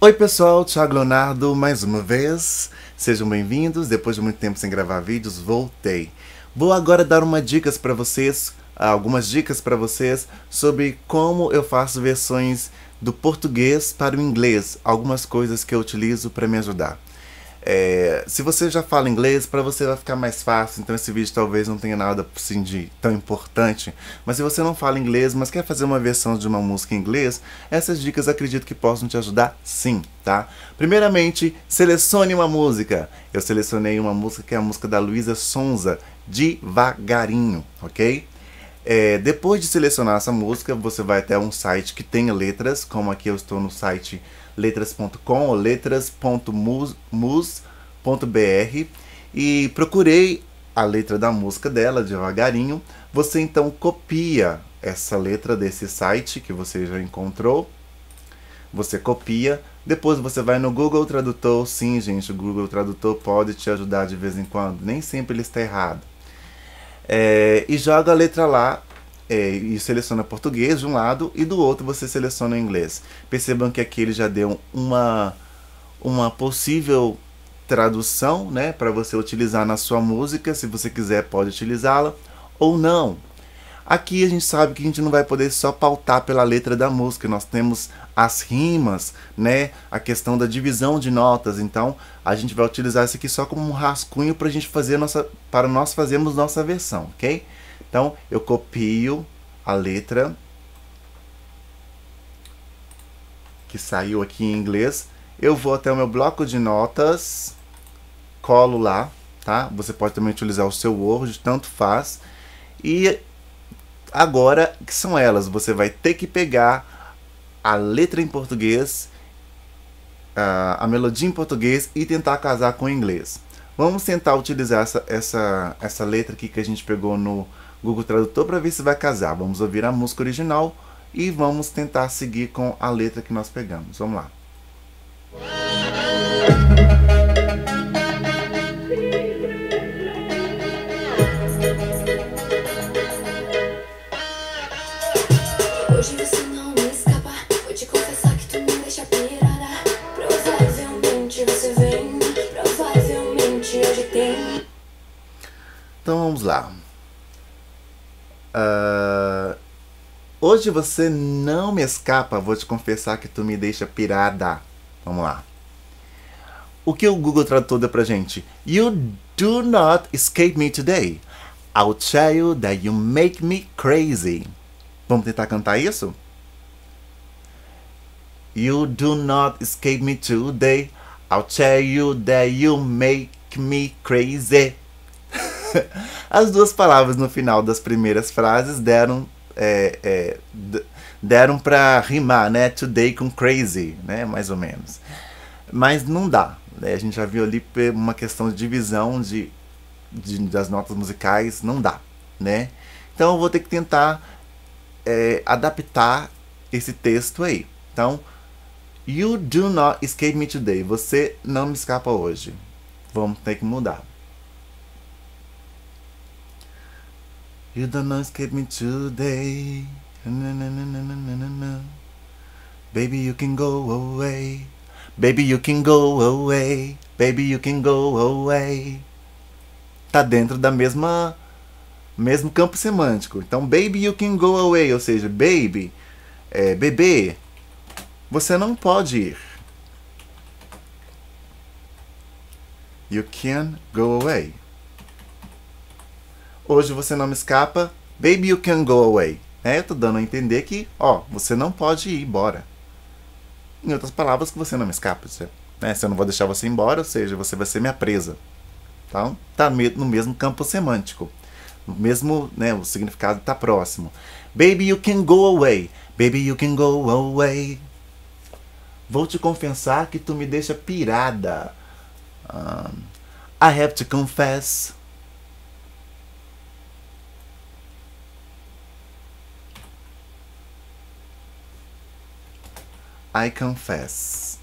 Oi pessoal, Thiago Leonardo mais uma vez. Sejam bem-vindos. Depois de muito tempo sem gravar vídeos, voltei. Vou agora dar algumas dicas para vocês sobre como eu faço versões do português para o inglês. Algumas coisas que eu utilizo para me ajudar. Se você já fala inglês, para você vai ficar mais fácil, então esse vídeo talvez não tenha nada assim de tão importante. Mas se você não fala inglês, mas quer fazer uma versão de uma música em inglês, essas dicas acredito que possam te ajudar sim, tá? Primeiramente, selecione uma música. Eu selecionei uma música que é a música da Luísa Sonza, Devagarinho, ok? Depois de selecionar essa música, você vai até um site que tenha letras, como aqui eu estou no site letras.com ou letras.mus.br e procurei a letra da música dela, Devagarinho. Você então copia essa letra desse site que você já encontrou, você copia, depois você vai no Google Tradutor. Sim, gente, o Google Tradutor pode te ajudar de vez em quando, nem sempre ele está errado. E joga a letra lá e seleciona português de um lado e do outro você seleciona inglês. Percebam que aqui ele já deu uma possível tradução, né, para você utilizar na sua música. Se você quiser pode utilizá-la ou não. Aqui a gente sabe que a gente não vai poder só pautar pela letra da música, nós temos as rimas, né? A questão da divisão de notas, então a gente vai utilizar isso aqui só como um rascunho para a gente fazer para nós fazermos nossa versão, ok? Então eu copio a letra que saiu aqui em inglês, eu vou até o meu bloco de notas, colo lá, tá? Você pode também utilizar o seu Word, tanto faz. E agora, que são elas? Você vai ter que pegar a letra em português, a melodia em português e tentar casar com o inglês. Vamos tentar utilizar essa letra aqui que a gente pegou no Google Tradutor para ver se vai casar. Vamos ouvir a música original e vamos tentar seguir com a letra que nós pegamos. Vamos lá. Hoje você não me escapa, vou te confessar que tu me deixa pirada. Provavelmente você vem, provavelmente hoje tem. Então vamos lá. Hoje você não me escapa, vou te confessar que tu me deixa pirada. Vamos lá. O que o Google Tradutor deu pra gente? You do not escape me today. I'll tell you that you make me crazy. Vamos tentar cantar isso? You do not escape me today. I'll tell you that you make me crazy. As duas palavras no final das primeiras frases deram para rimar, né? Today com crazy, né? Mais ou menos. Mas não dá, né? A gente já viu ali uma questão de divisão das notas musicais, não dá, né? Então eu vou ter que tentar adaptar esse texto aí. Então, you do not escape me today. Você não me escapa hoje. Vamos ter que mudar. You do not escape me today. Baby, you can go away. Baby, you can go away. Baby, you can go away. Tá dentro da mesmo campo semântico. Então, baby, you can go away, ou seja, baby, bebê, você não pode ir. You can go away. Hoje você não me escapa, baby, you can go away. Eu tô dando a entender que, você não pode ir embora. Em outras palavras, que você não me escapa. Se eu não vou deixar você embora, ou seja, você vai ser minha presa. Então, tá no mesmo campo semântico. O mesmo, né, o significado está próximo. Baby, you can go away. Baby, you can go away. Vou te confessar que tu me deixa pirada. I have to confess. I confess.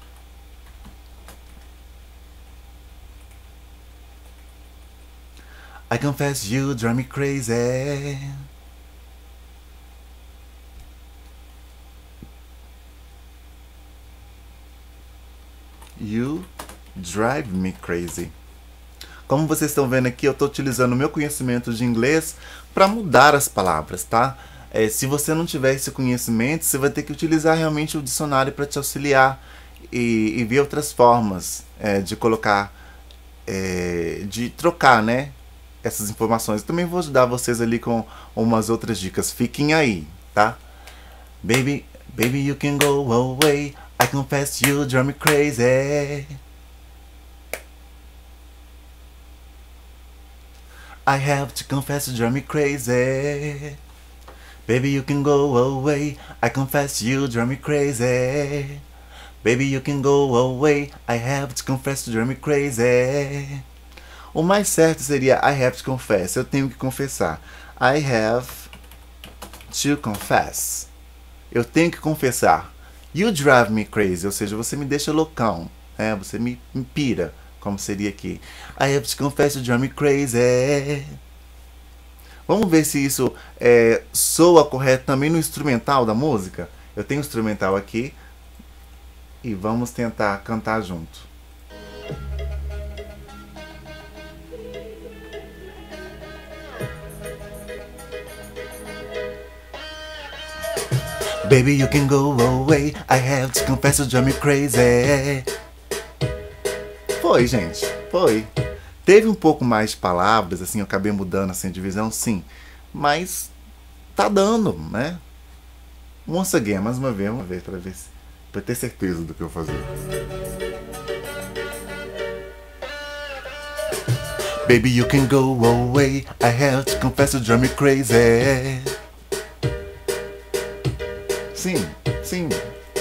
I confess you drive me crazy. You drive me crazy. Como vocês estão vendo aqui, eu estou utilizando o meu conhecimento de inglês para mudar as palavras, tá? Se você não tiver esse conhecimento, você vai ter que utilizar realmente o dicionário para te auxiliar e ver outras formas de colocar, de trocar, né, essas informações. Eu também vou ajudar vocês ali com umas outras dicas. Fiquem aí, tá? Baby, you can go away. I confess you drive me crazy. I have to confess you drive me crazy. Baby, you can go away. I confess you drive me crazy. Baby, you can go away. I have to confess you drive me crazy. O mais certo seria I have to confess. Eu tenho que confessar. I have to confess. Eu tenho que confessar. You drive me crazy. Ou seja, você me deixa loucão. Você me pira. Como seria aqui. I have to confess you drive me crazy. Vamos ver se isso soa correto também no instrumental da música. Eu tenho o instrumental aqui. E vamos tentar cantar junto. Baby, you can go away. I have to confess you drive me crazy. Foi, gente. Foi. Teve um pouco mais de palavras, assim, eu acabei mudando assim, a divisão, sim. Mas tá dando, né? Once again, mais uma vez, vamos ver, pra ter certeza do que eu vou fazer. Baby, you can go away. I have to confess you drive me crazy. Sim, sim.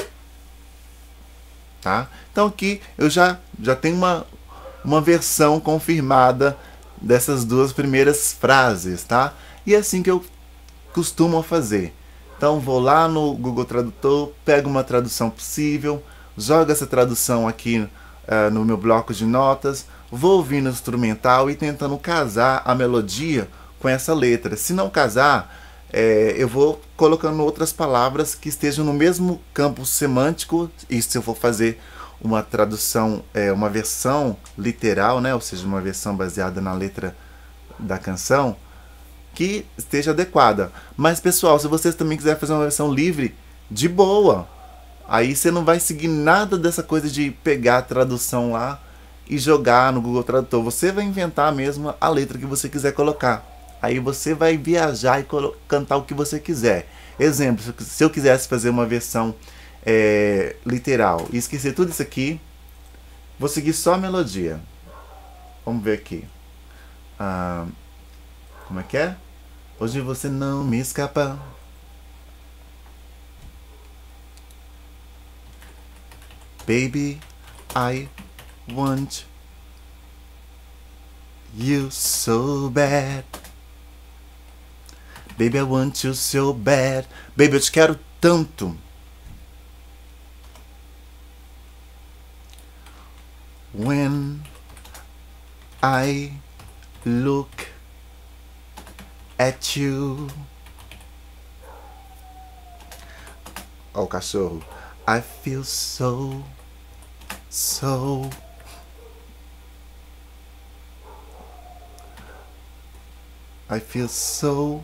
Tá? Então aqui eu já tenho uma versão confirmada dessas duas primeiras frases, tá? E é assim que eu costumo fazer. Então vou lá no Google Tradutor, pego uma tradução possível, jogo essa tradução aqui no meu bloco de notas, vou ouvindo o instrumental e tentando casar a melodia com essa letra. Se não casar, eu vou colocando outras palavras que estejam no mesmo campo semântico. E se eu for fazer uma tradução, uma versão literal, né? Ou seja, uma versão baseada na letra da canção, que esteja adequada. Mas pessoal, se vocês também quiserem fazer uma versão livre, de boa. Aí você não vai seguir nada dessa coisa de pegar a tradução lá e jogar no Google Tradutor. Você vai inventar mesmo a letra que você quiser colocar. Aí você vai viajar e cantar o que você quiser. Exemplo, se eu quisesse fazer uma versão literal e esquecer tudo isso aqui, vou seguir só a melodia. Vamos ver aqui. Como é que é? Hoje você não me escapa. Baby, I want you so bad. Baby, I want you so bad. Baby, eu te quero tanto. When I look at you. Ó o cachorro. I feel so I feel so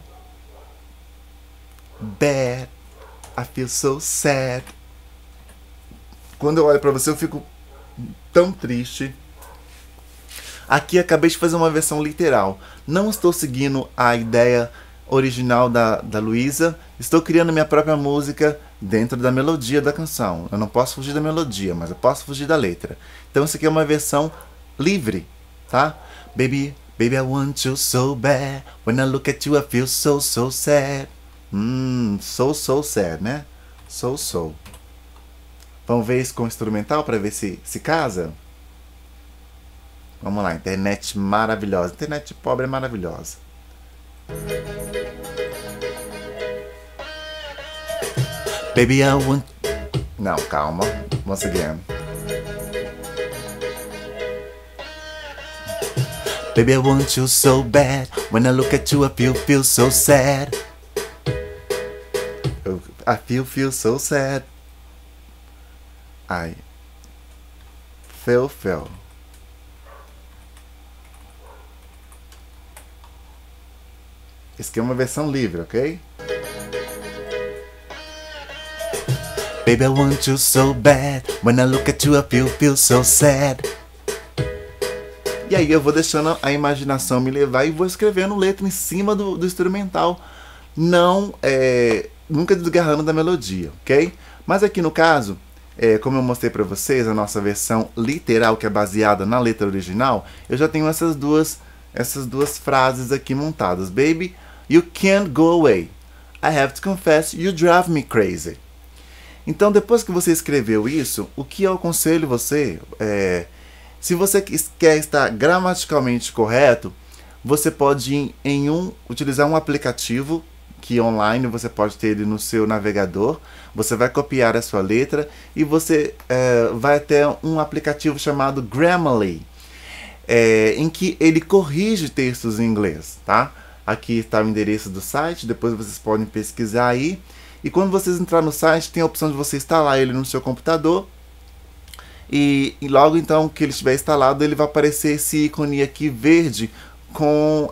bad. I feel so sad. Quando eu olho pra você, eu fico tão triste. Aqui acabei de fazer uma versão literal. Não estou seguindo a ideia original da Luísa. Estou criando minha própria música dentro da melodia da canção. Eu não posso fugir da melodia, mas eu posso fugir da letra. Então isso aqui é uma versão livre, tá? Baby, I want you so bad. When I look at you, I feel so sad. So sad, né? So. Vamos ver isso com o instrumental para ver se casa? Vamos lá, internet maravilhosa. Internet pobre é maravilhosa. Baby, I want... Não, calma. Once again. Baby, I want you so bad. When I look at you, I feel so sad. I feel so sad. I Fel. Isso aqui é uma versão livre, ok? Baby, I want you so bad. When I look at you, I feel so sad. E aí eu vou deixando a imaginação me levar e vou escrevendo letra em cima do instrumental. Não, nunca desgarrando da melodia, ok? Mas aqui no caso, como eu mostrei pra vocês, a nossa versão literal, que é baseada na letra original, eu já tenho essas duas frases aqui montadas. Baby, you can't go away. I have to confess, you drive me crazy. Então, depois que você escreveu isso, o que eu aconselho você se você quer estar gramaticalmente correto, você pode utilizar um aplicativo que online você pode ter ele no seu navegador. Você vai copiar a sua letra e você vai até um aplicativo chamado Grammarly, em que ele corrige textos em inglês, tá? Aqui está o endereço do site, depois vocês podem pesquisar aí. E quando vocês entrarem no site, tem a opção de você instalar ele no seu computador. E logo então que ele estiver instalado, ele vai aparecer esse ícone aqui verde com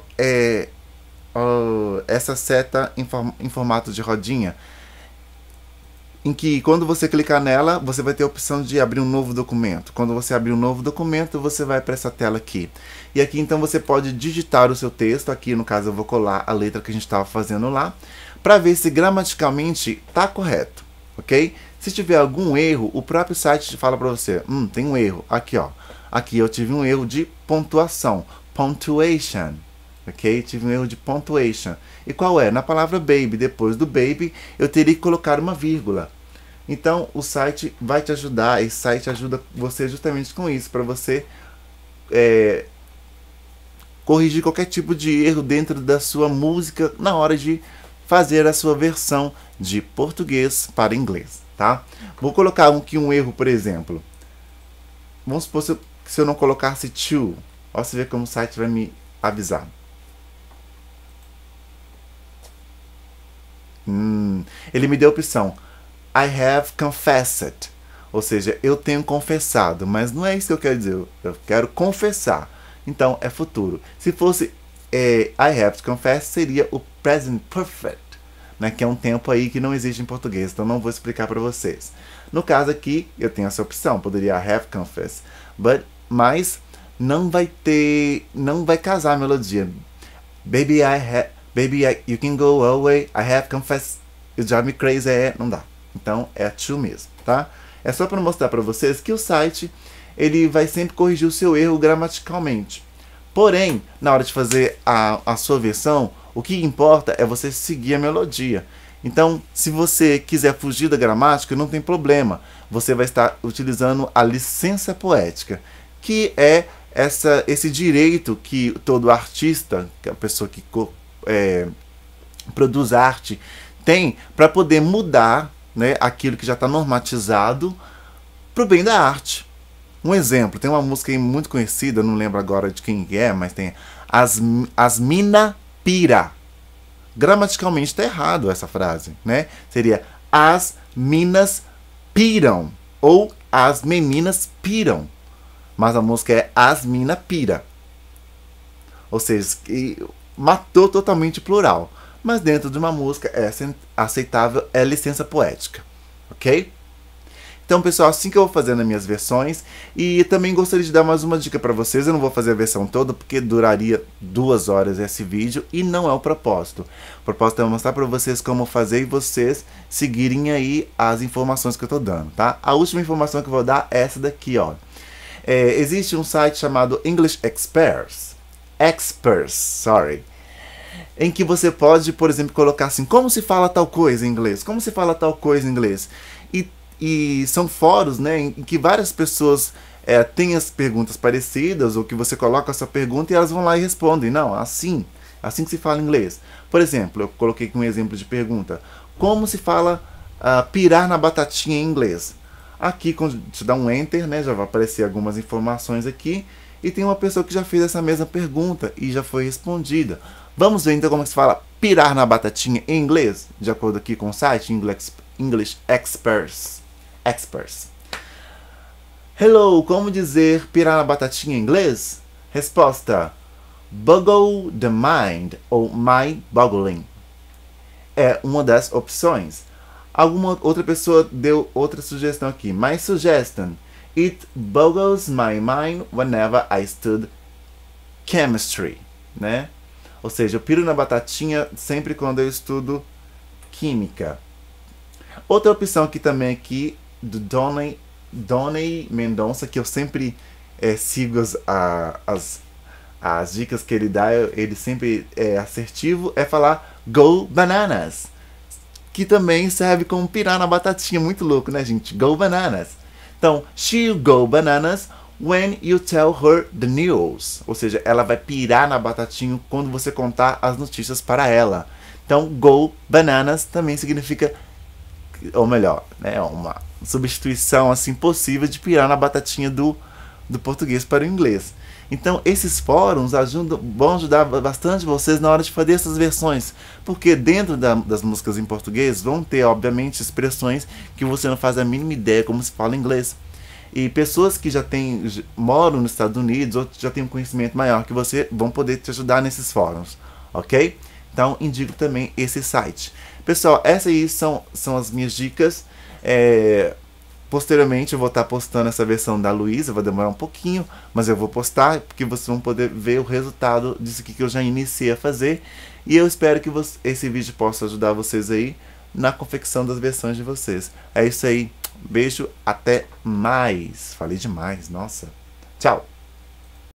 essa seta em formato de rodinha. Em que quando você clicar nela, você vai ter a opção de abrir um novo documento. Quando você abrir um novo documento, você vai para essa tela aqui. E aqui então você pode digitar o seu texto. Aqui no caso eu vou colar a letra que a gente estava fazendo lá, para ver se gramaticalmente está correto, ok? Se tiver algum erro, o próprio site fala para você, tem um erro, aqui ó, aqui eu tive um erro de pontuação, punctuation, ok? Tive um erro de punctuation. E qual é? Na palavra baby, depois do baby, eu teria que colocar uma vírgula. Então o site vai te ajudar, esse site ajuda você justamente com isso, para você corrigir qualquer tipo de erro dentro da sua música na hora de fazer a sua versão de português para inglês, tá? Vou colocar aqui um erro, por exemplo. Vamos supor se eu não colocasse to. Ó, você vê como o site vai me avisar. Ele me deu a opção I have confessed. Ou seja, eu tenho confessado. Mas não é isso que eu quero dizer. Eu quero confessar. Então, é futuro. Se fosse I have to confess, seria o present perfect, né, que é um tempo aí que não existe em português, então não vou explicar para vocês. No caso aqui, eu tenho essa opção, poderia have confessed, mas não vai casar a melodia. Baby, you can go away, I have confessed, you drive me crazy, não dá. Então é to mesmo, tá? É só para mostrar para vocês que o site, ele vai sempre corrigir o seu erro gramaticalmente. Porém, na hora de fazer a sua versão, o que importa é você seguir a melodia. Então, se você quiser fugir da gramática, não tem problema. Você vai estar utilizando a licença poética, que é esse direito que todo artista, que é a pessoa que produz arte, tem para poder mudar, né, aquilo que já está normatizado para o bem da arte. Um exemplo, tem uma música aí muito conhecida, não lembro agora de quem é, mas tem As Mina Pira. Gramaticalmente está errado essa frase, né? Seria As Minas Piram ou As Meninas Piram. Mas a música é As Mina Pira. Ou seja, matou totalmente o plural. Mas dentro de uma música é aceitável, é licença poética, ok? Então, pessoal, assim que eu vou fazendo as minhas versões. E também gostaria de dar mais uma dica para vocês. Eu não vou fazer a versão toda, porque duraria 2 horas esse vídeo. E não é o propósito. O propósito é mostrar para vocês como fazer e vocês seguirem aí as informações que eu estou dando, tá? A última informação que eu vou dar é essa daqui, ó. Existe um site chamado English Experts, em que você pode, por exemplo, colocar assim, como se fala tal coisa em inglês? Como se fala tal coisa em inglês? E são fóruns, né, em que várias pessoas têm as perguntas parecidas, ou que você coloca a sua pergunta e elas vão lá e respondem. Não, assim que se fala em inglês. Por exemplo, eu coloquei aqui um exemplo de pergunta. Como se fala pirar na batatinha em inglês? Aqui, quando você dá um enter, né, já vai aparecer algumas informações aqui. E tem uma pessoa que já fez essa mesma pergunta e já foi respondida. Vamos ver então como se fala pirar na batatinha em inglês? De acordo aqui com o site English Experts. Hello, como dizer pirar na batatinha em inglês? Resposta: boggle the mind ou mind boggling. É uma das opções. Alguma outra pessoa deu outra sugestão aqui. My suggestion: it boggles my mind whenever I study chemistry, né? Ou seja, eu piro na batatinha sempre quando eu estudo química. Outra opção aqui também aqui do Donny Mendonça, que eu sempre sigo as dicas que ele dá, ele sempre é assertivo, é falar Go Bananas, que também serve como pirar na batatinha. Muito louco, né, gente? Go Bananas. Então, she'll go bananas when you tell her the news. Ou seja, ela vai pirar na batatinha quando você contar as notícias para ela. Então, go bananas também significa, ou melhor, né, uma substituição assim possível de pirar na batatinha do português para o inglês. Então, esses fóruns vão ajudar bastante vocês na hora de fazer essas versões, porque dentro das músicas em português vão ter, obviamente, expressões que você não faz a mínima ideia como se fala em inglês. E pessoas que moram nos Estados Unidos ou já têm um conhecimento maior que você vão poder te ajudar nesses fóruns, ok? Então, indico também esse site. Pessoal, essas aí são as minhas dicas. Posteriormente eu vou estar postando essa versão da Luísa, vai demorar um pouquinho, mas eu vou postar, porque vocês vão poder ver o resultado disso aqui que eu já iniciei a fazer. E eu espero que esse vídeo possa ajudar vocês aí na confecção das versões de vocês. É isso aí, beijo, até mais. Falei demais, nossa. Tchau!